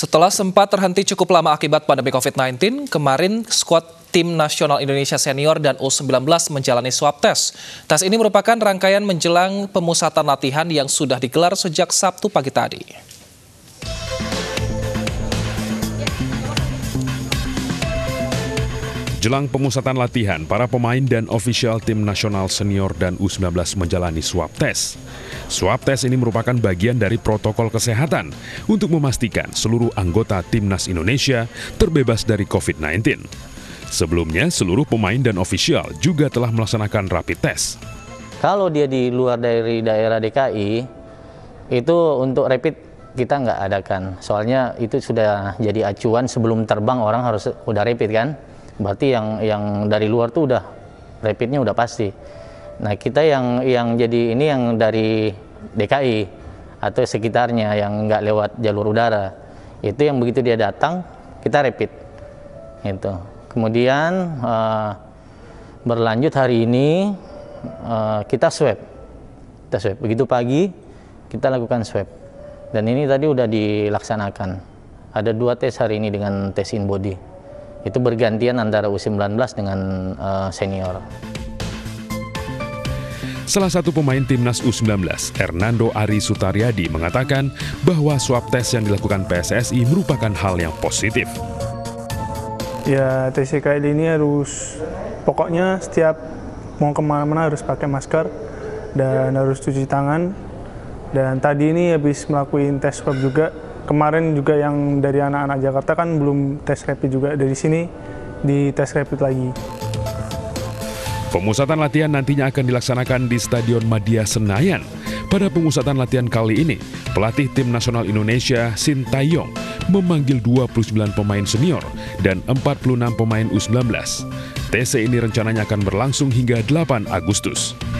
Setelah sempat terhenti cukup lama akibat pandemi COVID-19, kemarin skuad Tim Nasional Indonesia Senior dan U19 menjalani swab test. Tes ini merupakan rangkaian menjelang pemusatan latihan yang sudah digelar sejak Sabtu pagi tadi. Jelang pemusatan latihan, para pemain dan ofisial Tim Nasional Senior dan U19 menjalani swab test. Swab test ini merupakan bagian dari protokol kesehatan untuk memastikan seluruh anggota Timnas Indonesia terbebas dari COVID-19. Sebelumnya, seluruh pemain dan ofisial juga telah melaksanakan rapid test. Kalau dia di luar dari daerah DKI, itu untuk rapid kita nggak adakan. Soalnya itu sudah jadi acuan sebelum terbang orang harus udah rapid kan. Berarti yang dari luar tuh udah rapidnya udah pasti. Nah kita yang jadi ini yang dari DKI atau sekitarnya yang nggak lewat jalur udara, itu yang begitu dia datang kita rapid. Gitu. Kemudian berlanjut hari ini kita swab. Begitu pagi kita lakukan swab. Dan ini tadi udah dilaksanakan. Ada 2 tes hari ini dengan tes in body. Itu bergantian antara U19 dengan senior. Salah satu pemain Timnas U19, Hernando Ari Sutaryadi, mengatakan bahwa swab tes yang dilakukan PSSI merupakan hal yang positif. Ya, TCKL ini pokoknya setiap mau kemana-mana harus pakai masker dan harus cuci tangan. Dan tadi ini habis melakukan tes swab juga. Kemarin juga yang dari anak-anak Jakarta kan belum tes rapid juga, dari sini di tes rapid lagi. Pemusatan latihan nantinya akan dilaksanakan di Stadion Madia Senayan. Pada pemusatan latihan kali ini, pelatih Tim Nasional Indonesia Sintayong memanggil 29 pemain senior dan 46 pemain U19. TC ini rencananya akan berlangsung hingga 8 Agustus.